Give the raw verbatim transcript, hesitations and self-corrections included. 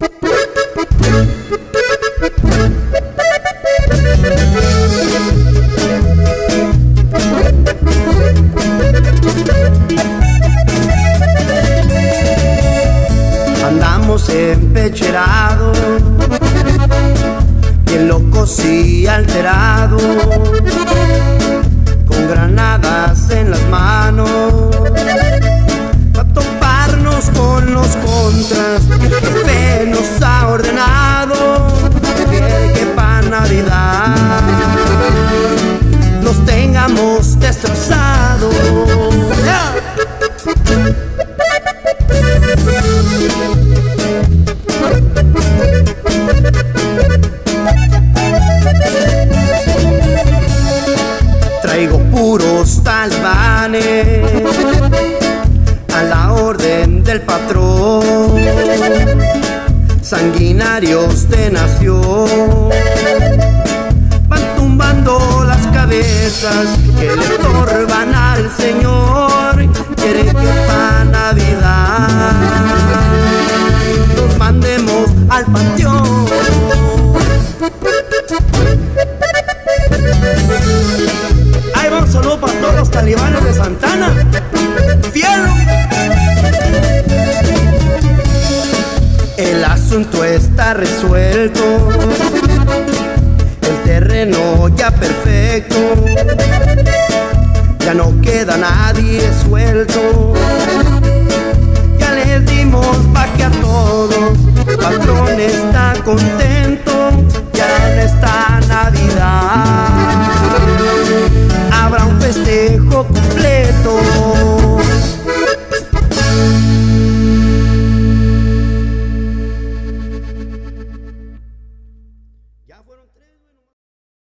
Andamos empecherados, bien locos y alterados, con granadas en las manos, pa' toparnos con los contras que el jefe nos ha ordenado. Quiere que pa' Navidad nos tengamos destrozados. ¡Yeah! Traigo puros talibanes a la orden del patrón, sanguinarios de nación, van tumbando las cabezas que le estorban al Señor. Quieren que pa' Navidad nos mandemos al panteón. Ahí va un saludo para todos los talibanes de Santana. ¡Fielo! El asunto está resuelto, el terreno ya perfecto, ya no queda nadie suelto. Ya les dimos paque a todos, patrón está contento. Ya en esta Navidad habrá un festejo completo. Ya fueron tres.